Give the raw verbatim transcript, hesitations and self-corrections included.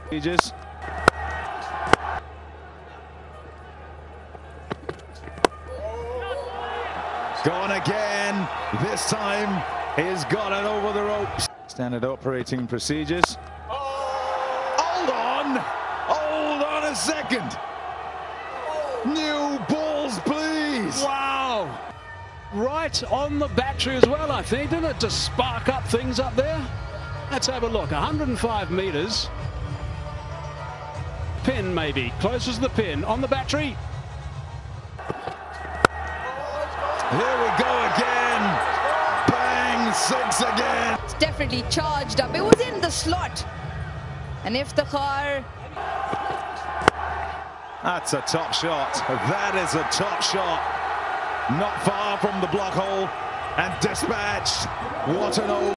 He just gone again. This time he's got it over the ropes. Standard operating procedures. Hold on, hold on a second. New balls, please. Wow. Right on the battery as well, I think, didn't it, to spark up things up there? Let's have a look. one hundred five meters. Pin, maybe. Closest to the pin. On the battery. Here we go again. Bang, six again. It's definitely charged up. It was in the slot. And Iftikhar. That's a top shot. That is a top shot. Not far from the block hole and dispatched. What an